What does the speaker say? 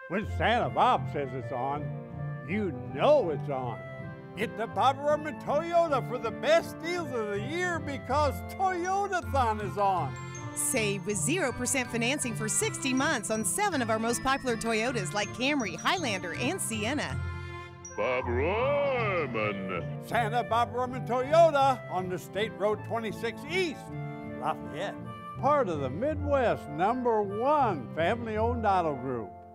When Santa Bob says it's on, you know it's on. Get the Bob Rohrman Toyota for the best deals of the year because Toyotathon is on. Save with 0% financing for 60 months on 7 of our most popular Toyotas like Camry, Highlander, and Sienna. Bob Rohrman. Santa Bob Rohrman Toyota on the State Road 26 East, Lafayette. Part of the Midwest #1 family-owned auto group.